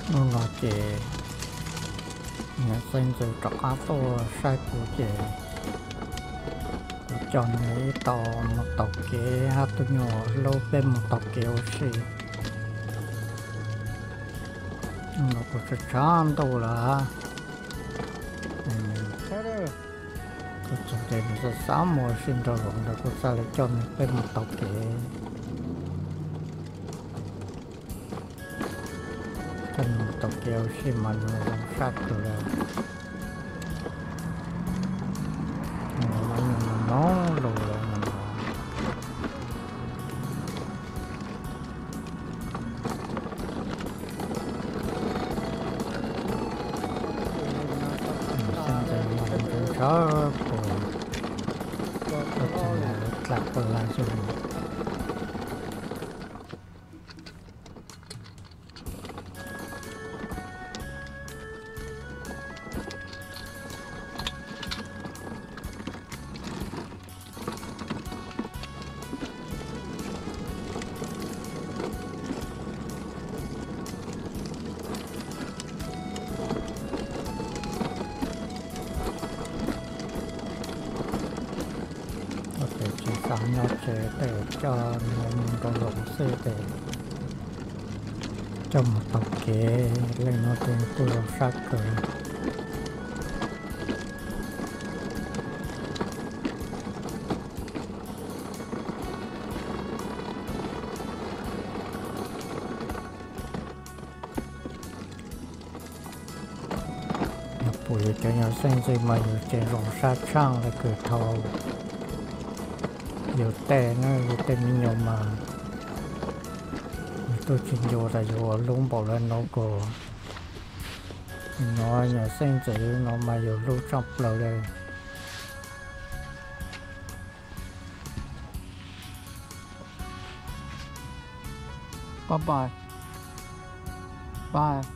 nó là chị nhà sinh từ trọ á tôi sai của chị chọn lấy tàu một tàu kế hát tôi nhỏ lâu bên một tàu kế oxy nó có sự chán đâu là thế đấy có chuyện gì nó sẽ sáng mùa sinh ra rồi nó có sao lại chọn bên một tàu kế thành một tàu kế oxy mà nó sát rồi nó rồi đó của lạc của lan dùng nó sẽ để cho mình có lồng xe để cho một tàu kế lên nó trên tôi sát cờ buổi cho nhau sinh gì màอยู่trên rồng sát trang là cửa thầu nhiều tệ nó nhiều tệ nhiều mà tôi chuyển vô là vô luôn bỏ lên nó cổ nó nhỏ xanh chỉ nó mà nhiều lúc trong lâu đây bye bye bye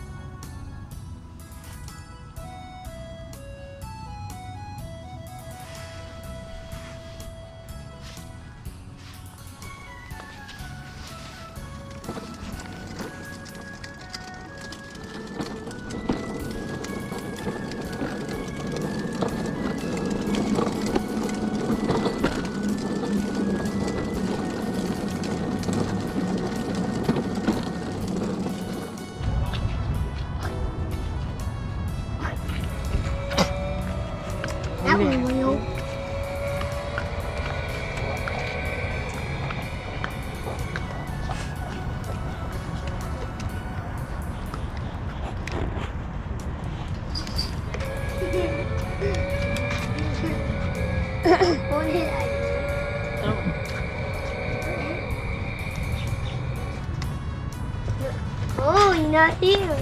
Oh, you're not here.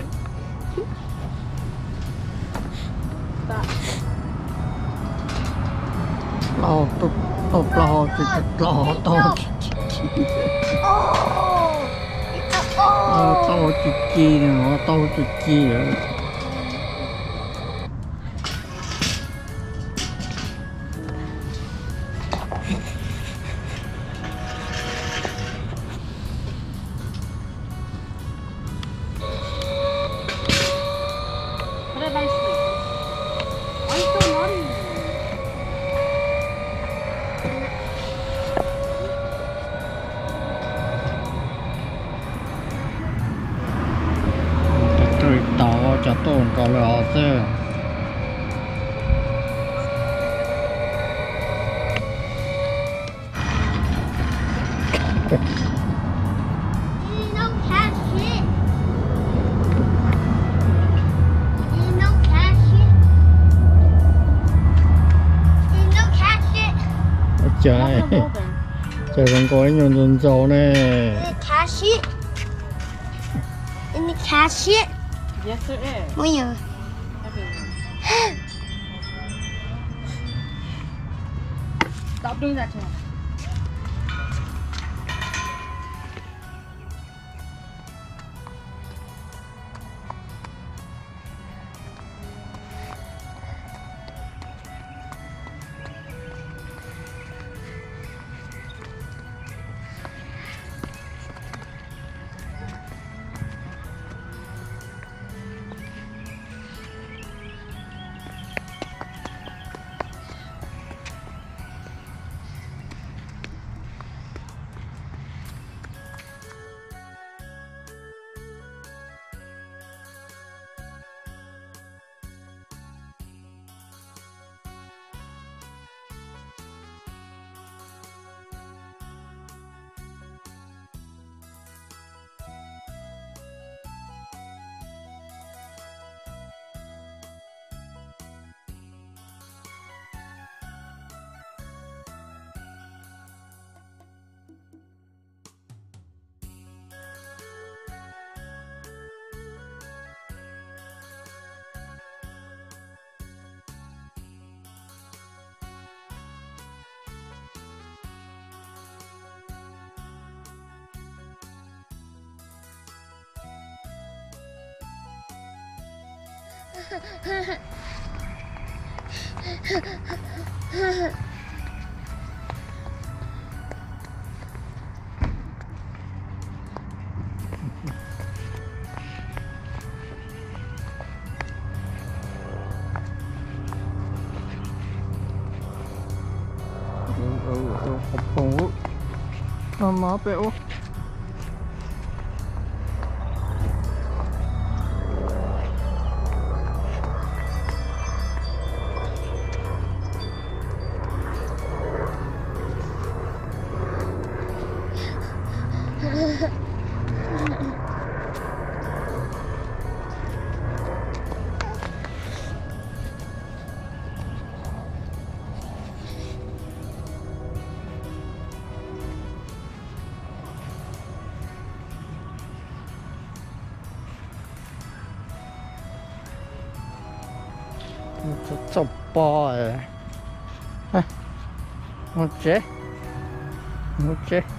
lo tục tục lo thì lo to to chi nó to chi rồi cho tôi có lọ chứ trời trời còn có nhon nhon dầu nè Cash it. In the cashier. Yes, there is. Where? Stop doing that to him. Mama apa oh? Chọc bò à? Một chế.